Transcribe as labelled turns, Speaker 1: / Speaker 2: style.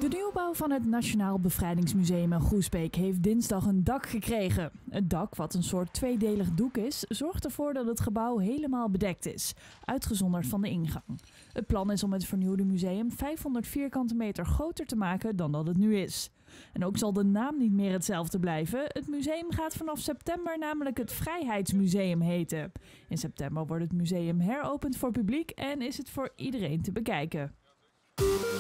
Speaker 1: De nieuwbouw van het Nationaal Bevrijdingsmuseum in Groesbeek heeft dinsdag een dak gekregen. Het dak, wat een soort tweedelig doek is, zorgt ervoor dat het gebouw helemaal bedekt is, uitgezonderd van de ingang. Het plan is om het vernieuwde museum 500 vierkante meter groter te maken dan dat het nu is. En ook zal de naam niet meer hetzelfde blijven. Het museum gaat vanaf september namelijk het Vrijheidsmuseum heten. In september wordt het museum heropend voor publiek en is het voor iedereen te bekijken.